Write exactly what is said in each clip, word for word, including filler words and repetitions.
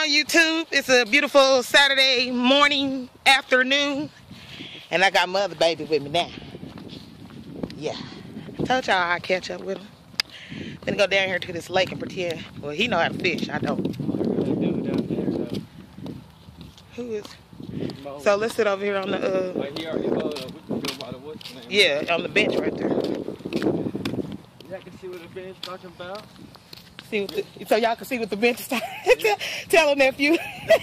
on, YouTube? It's a beautiful Saturday morning, afternoon, and I got my other baby with me now. Yeah, I told y'all I'd catch up with him. Gonna go down here to this lake and pretend. Well, he know how to fish. I don't. Who is? So let's sit over here on the. Uh, like he already uh, we can go by the what's name? Yeah, on the bench right there. Y'all can see what the bench talking about. See what the, so y'all can see what the bench is talking. tell, tell her nephew.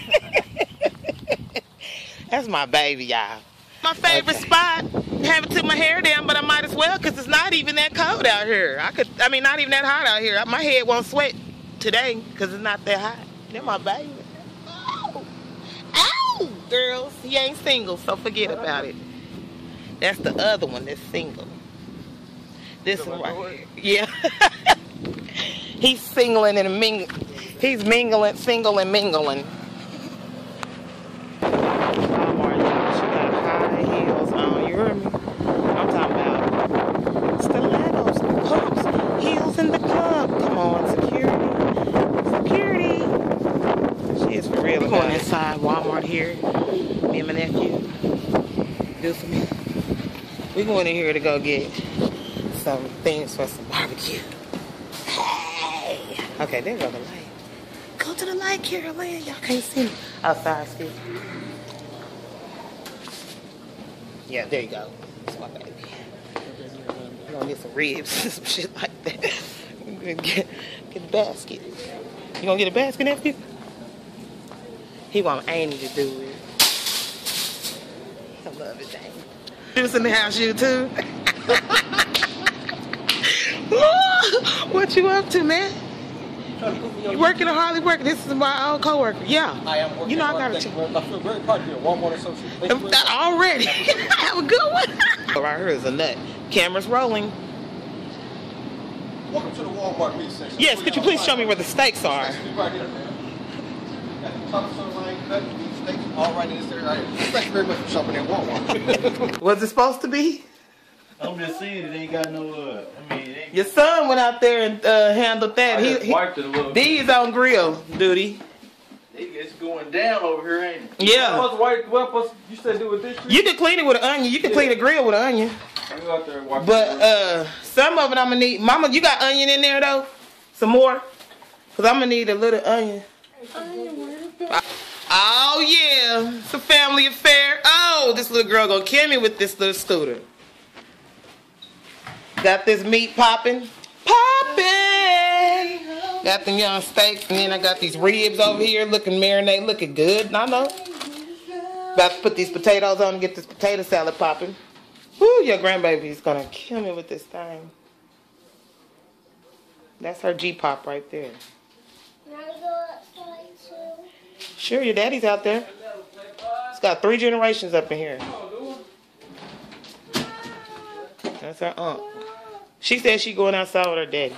That's my baby, y'all. My favorite okay. spot. Haven't took my hair down, but I might as well because it's not even that cold out here. I could, I mean, not even that hot out here. My head won't sweat today because it's not that hot. They're my baby. Oh, ow, girls, he ain't single, so forget about it. That's the other one that's single. This one right here. Yeah. He's singling and mingling. He's mingling, single and mingling. Stilettos, pumps, heels in the club. Come on, security. Security. She is for real. We're going inside Walmart here. Me and my nephew. Do some. We're going in here to go get some things for some barbecue. Hey. Okay, there go the light. Go to the light, Carolyn. Y'all can't see me. Oh, sorry, excuse me. Yeah, there you go. That's my baby. You're gonna get some ribs, some shit like that. Get, get a basket. You gonna get a basket, nephew? He want Amy to do it. I love it, Amy. You was in the house, you too? What you up to, man? You working or hardly working? This is my old co-worker. Yeah. I am working. You know I gotta. I feel very proud of you. Walmart associate. Already. Have a good one. Right here is a nut. Camera's rolling. Welcome to the Walmart meat section. Yes, could you please show me where the steaks are? Right here, man. Got the top of line cut, these steaks all right in this area. Thank you very much for shopping at Walmart. Was it supposed to be? I'm just saying it ain't got no. Uh, I mean, it ain't... Your son went out there and uh, handled that. I he, just wiped it a little. D's on grill duty. It's going down over here, ain't it? Yeah. What was what was you said do with this? You can clean it with an onion. You can yeah. clean the grill with an onion. I go out there and wipe but uh, some of it I'm gonna need. Mama, you got onion in there though? Some more? Cause I'm gonna need a little onion. Uh, oh yeah, it's a family affair. Oh, this little girl gonna kill me with this little scooter. Got this meat popping. Popping! Got them young steaks, and then I got these ribs over here looking marinade, looking good. I know. About to put these potatoes on and get this potato salad popping. Woo, your grandbaby's gonna kill me with this thing. That's her G-pop right there. Can I go outside too? Sure, your daddy's out there. It's got three generations up in here. That's her aunt. She said she going outside with her daddy.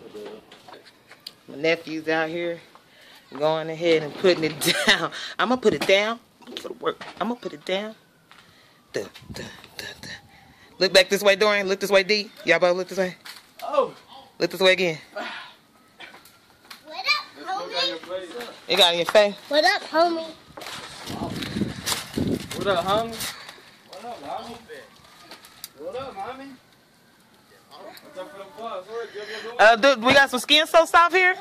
My nephew's out here going ahead and putting it down. I'm going to put it down. I'm going to work. I'm going to put it down. Duh, duh, duh, duh. Look back this way, Dorian. Look this way, D. Y'all both look this way. Oh. Look this way again. What up, homie? You got it in your face. What up, homie? What up, homie? What up, homie? What up, homie? Uh, dude, we got some Skin So Soft here.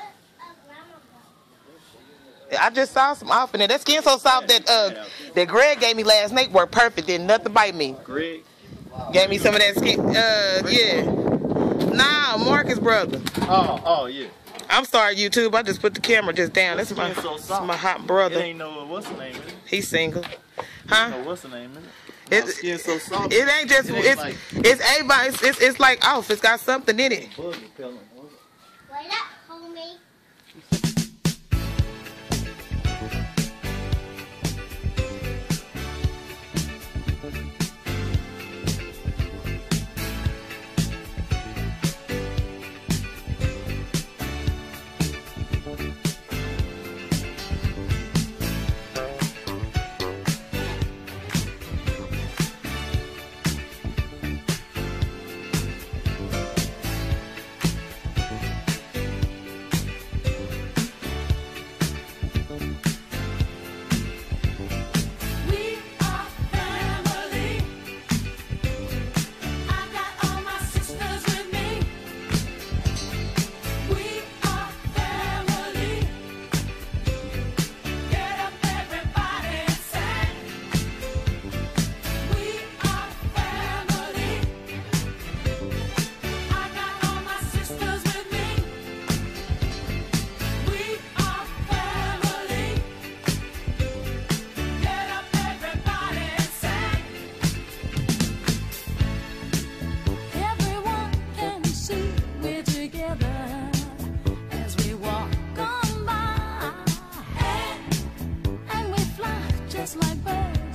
I just saw some off in there. That Skin So Soft that uh that Greg gave me last night worked perfect. Did nothing bite me. Greg gave me some of that skin. Uh, yeah. Nah, Marcus' brother. Oh, oh yeah. I'm sorry, YouTube. I just put the camera just down. That's my, so that's my hot brother. It ain't no what's the name? Is it? He's single. Huh? No, what's the name? Is it? It, oh, Skin So Soft. It ain't just. It ain't it's like, it's everybody. It's, it's it's like off. It's got something in it. What up, homie?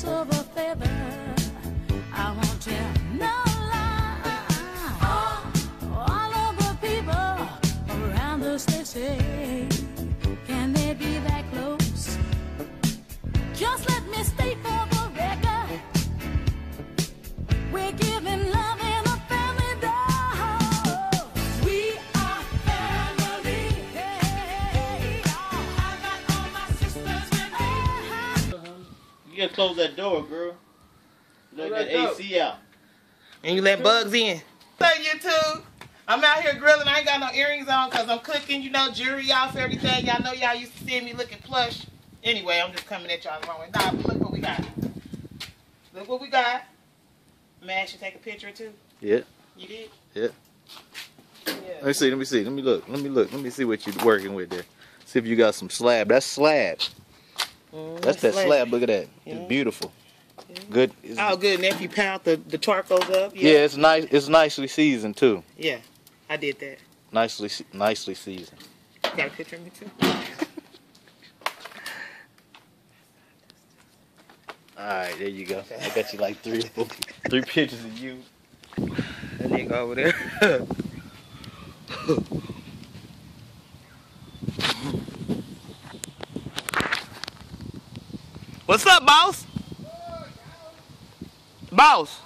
ask of a favor. I won't tell no lie. All of the people around us, they say, can they be that close? Just let me state for the record, we're giving love in a family dog. We are family. Hey, I got all my sisters with me. You gotta close that door, girl. Let that A C out. And you let bugs in. So YouTube, I'm out here grilling. I ain't got no earrings on because I'm cooking, you know, jewelry off, everything. Y'all know y'all used to see me looking plush. Anyway, I'm just coming at y'all the wrong way. Nah, but look what we got. Look what we got. Man, should take a picture or two. Yeah. You did? Yeah. Yeah. Let me see, let me see, let me look, let me look, let me see what you're working with there. See if you got some slab. That's slab. Mm, That's that slab. slab. Look at that. Yeah. It's beautiful. Yeah. Good. It's, oh, good. And if you pound the, the charcoals up. Yeah. yeah, it's nice. It's nicely seasoned too. Yeah, I did that. Nicely, nicely seasoned. Got a picture of me too? Alright, there you go. Okay. I got you like three three pictures of you. That nigga over there. What's up, boss? Boss.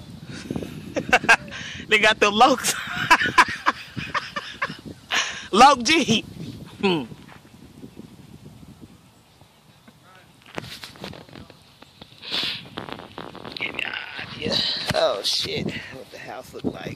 They got the Lokes. Loke G. Hmm. Yeah. Oh shit, what the house look like.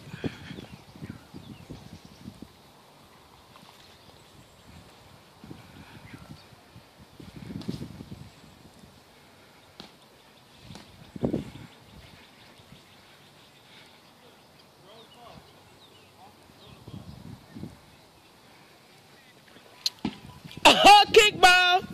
Oh, kickball.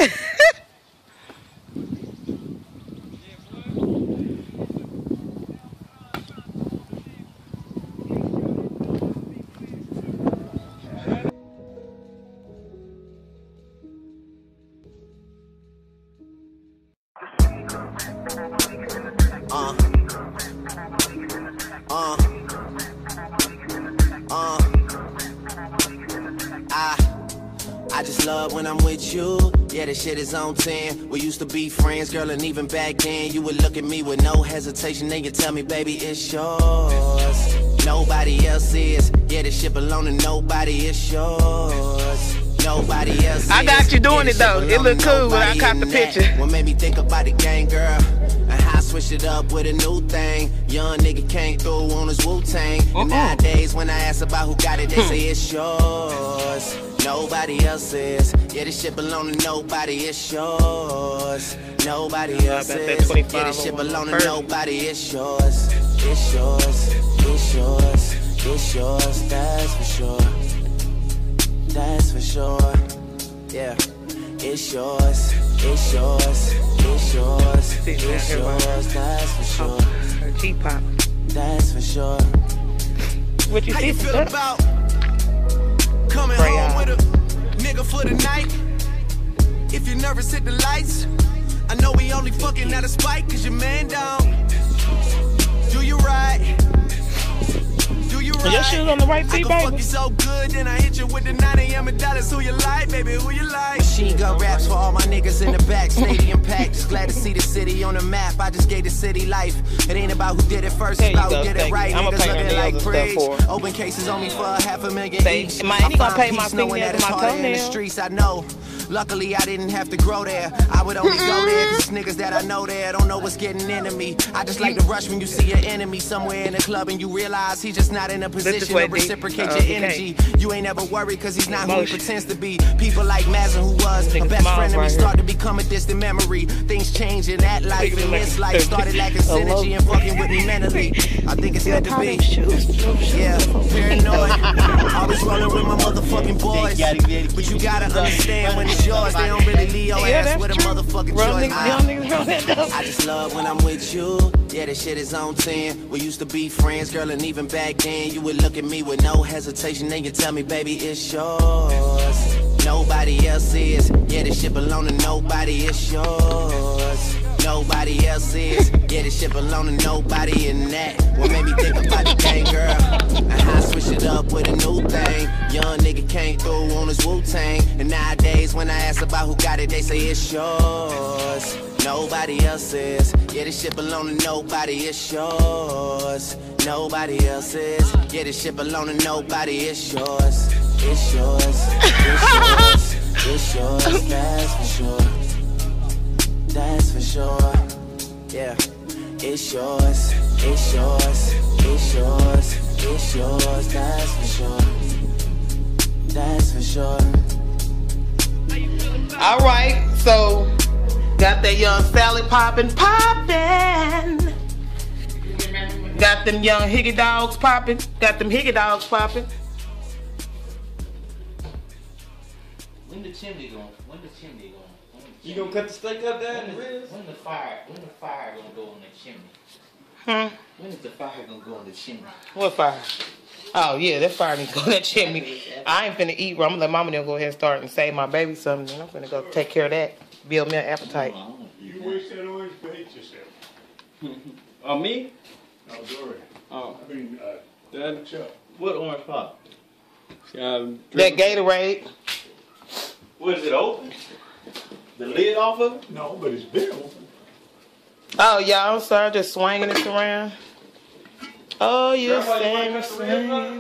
Uh, uh, uh, I, I just love when I'm with you. Yeah, this shit is on ten. We used to be friends, girl, and even back then you would look at me with no hesitation. Then you tell me, baby, it's yours. Nobody else is. Yeah, this shit belong to nobody. It's yours. Nobody else. I got you doing it though. It look cool when I caught the picture. What made me think about the gang, girl? And how I switched it up with a new thing. Young nigga came through on his Wu-Tang. Uh-uh. And nowadays when I ask about who got it, they say it's yours. Nobody else is. Yeah, this shit belong to nobody. It's yours. Nobody else is. Yeah, this shit belong to nobody. It's yours. It's yours. It's yours. It's yours. That's for sure. That's for sure. Yeah. It's yours. It's yours. It's yours. It's yours. That's for sure. G-pop. That's for sure. What you How think you feel about coming Pray home on. with a nigga for the night? If you're nervous, hit the lights. I know we only fucking out of spite, cause your man down. Do you right? Do you right? Your shoes on the right feet, I baby. fuck you so good, then I hit you with the nine A M dollars. Who you like, baby? Who you like? Machine gun raps for all my niggas in the back. Stadium packed. Just glad to see the city on the map. I just gave the city life. It ain't about who did it first, it's about who did it right. Niggas looking like praise. Open cases on me for a half a million each. My auntie gonna pay my fingernails and my in the toenails. streets, I know. Luckily, I didn't have to grow there. I would only go there cause niggas that I know there don't know what's getting into me. I just like to rush when you see your enemy somewhere in the club and you realize he's just not in a position to reciprocate your energy. You ain't ever worried cause he's not who he pretends to be. People like Mazin, who was a best friend of me, start to become a distant memory. Things change in that life and this life. Started lacking synergy and fucking with me mentally. I think it's meant to be. Yeah, paranoid. Always rolling with my motherfucking boys. But you gotta understand when it's yours, they don't really leave your Yeah, ass with a true. motherfucking Real choice. niggas, young niggas roll that dope. I just love when I'm with you. Yeah, this shit is on ten. We used to be friends, girl, and even back then you would look at me with no hesitation. Then you tell me, baby, it's yours. Nobody else is. Yeah, this shit belong to nobody. It's yours. nobody else is. Yeah, this shit belong to nobody in that. What made me think about the gang, girl? And how I switch it up with a new thing. Young nigga came through on his Wu-Tang. And nowadays when I ask about who got it, they say it's yours. Nobody else's. Yeah, this shit belong to nobody, it's yours. Nobody else's. Yeah, this shit belong to nobody, it's yours. It's yours. It's yours. It's yours. That's for sure. That's for sure. Yeah. It's yours. It's yours. It's yours. It's yours. That's for sure. That's for sure. All right, so got that young Sally poppin', poppin'. Got them young Higgy dogs poppin'. Got them Higgy dogs poppin'. When the chimney going? When the chimney going? When the You gonna cut the steak up there in the When, ribs? when the fire? When the fire gonna go on the chimney? Hmm. When is the fire gonna go on the chimney? What fire? Oh yeah, that fire needs to go in that chimney. I ain't finna eat. I'm gonna let mama them go ahead and start and save my baby something. And I'm finna go take care of that. Build me an appetite. You wish that orange to hate yourself. Oh, me? No, Dory. Oh, I mean, uh, that. Chuck. What orange pop? Um, That Gatorade. What is it open? The lid off of it? No, but it's been open. Oh yeah, I'm sorry, just swinging it around. Oh, you're Grandma, you saying, wanna you're cut the ribs saying.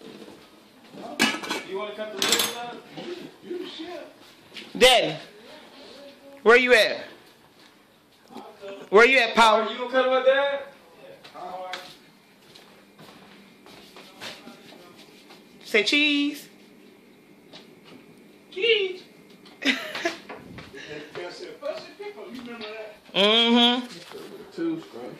You want to cut the ribs up? You the chef. Daddy, where you at? Where you at, Paul? You gonna cut them up, Dad? Say cheese. Cheese. And Phil said, "Fussy pickle." You remember that? Mm-hmm. Two scrunch.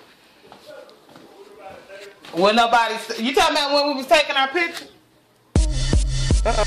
Well, nobody. You talking about when we was taking our picture? Uh-uh.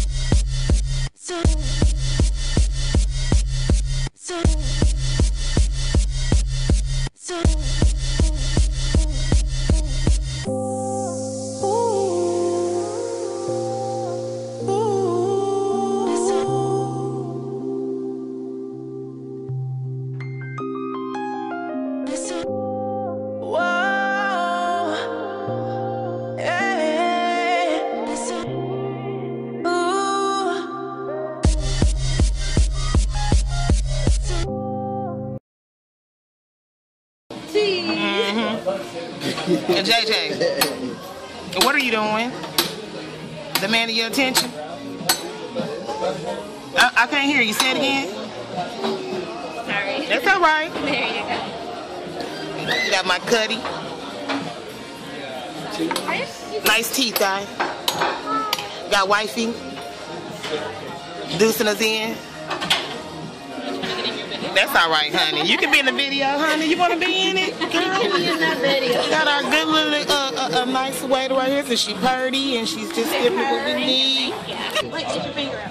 J J, what are you doing? Demanding your attention? I, I can't hear you. Say it again. Sorry. That's all right. There you go. Got my cutty. Nice teeth, guys. Got wifey. Deucing us in. That's all right, honey. You can be in the video, honey. You want to be in it, girl? In that video. Got our good little, uh, uh, a nice waiter right here, so she's purdy and she's just giving me what we need. Yeah. Wait, get your finger out.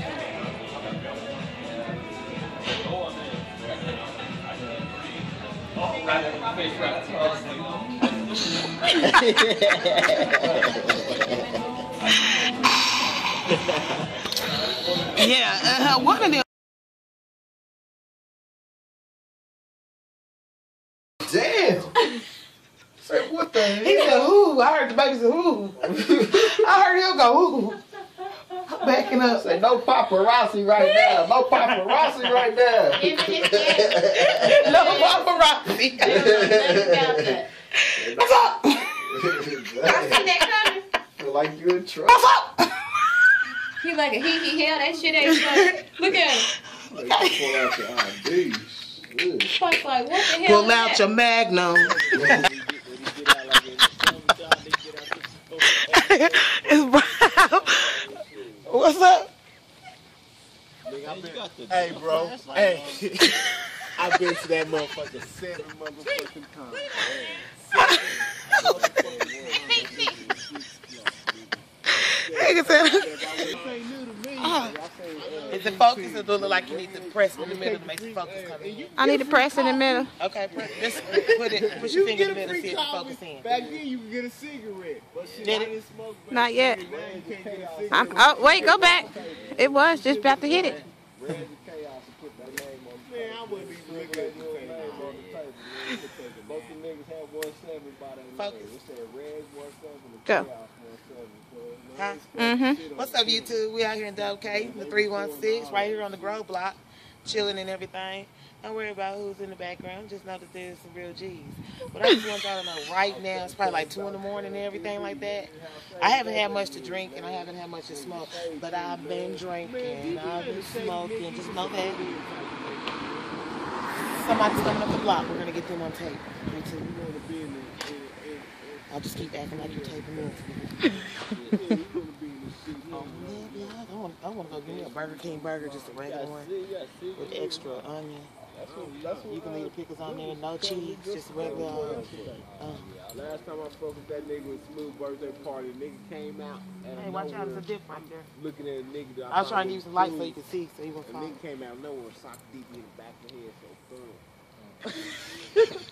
Yeah, uh, one of them. Damn. Say, what the hell? He said, ooh. I heard the baby say, ooh. I heard him go, ooh. I'm backing up. Say, no paparazzi right now. No paparazzi right now. No paparazzi. What's up? I seen that coming. Feel like you in trouble. What's up? He like a he he hell that shit ain't funny. Look at him. Like, you pull out your I Ds. Good. Fuck, like what the hell? Pull out your magnum. It's brown. What's up? Hey, bro. Hey. I've been to that motherfucker seven motherfucking times. Nigga said, oh. Is it focus or do it look like you need to press in the middle to make the focus come in? I need to press in the middle. Okay, press, just put it, put your finger in the middle and see if it focus in. Back then you could get a cigarette. But shit, Did I it? didn't smoke. but Not yet. now you can't get a cigarette. I'm, oh, wait, go back. It was just about to hit it. Red the chaos and put that name on. Man, I wouldn't even look at you. Focus. Go. Huh? Mm-hmm. What's up, YouTube? We out here in W K, the three one six, right here on the Grove Block, chilling and everything. Don't worry about who's in the background. Just know that there's some real G's. But I just want y'all to know right now, it's probably like two in the morning and everything like that. I haven't had much to drink and I haven't had much to smoke, but I've been drinking, I've been smoking. Just know that somebody's coming up the block. We're gonna get them on tape. Me too. I'll just keep acting like you're taping me. Oh, yeah, yeah. I want, I want to go get me a Burger King burger, just a regular one with extra onion. You can leave the pickles on there, no cheese, just regular. Uh, Last time I spoke with that nigga with Smooth birthday party, the nigga came out. Hey, watch out, there's a dip right there. Looking at a nigga. That I was trying to use the light so smooth. you could see, so you can The follow. nigga came out nowhere, socked deep in the back of the head, so boom.